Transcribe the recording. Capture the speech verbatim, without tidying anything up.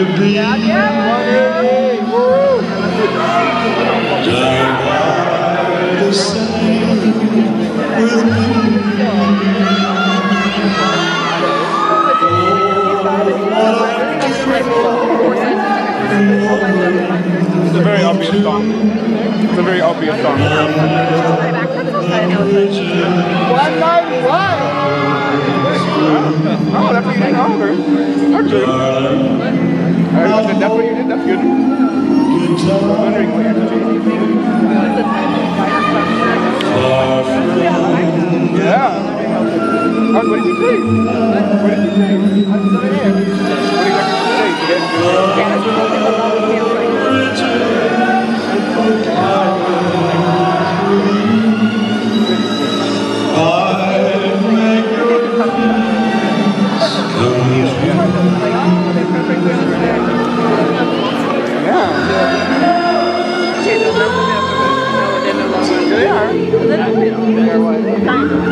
Yeah, yeah. Woo! The same with me. It's a very obvious song. It's a very obvious song. one ninety-one! Oh, that's what you did. Oh, okay. Actually. Alright, that's what you did. That's good. I'm wondering what you're doing. Yeah. Oh, what did you say? What did you say? What did you Yeah.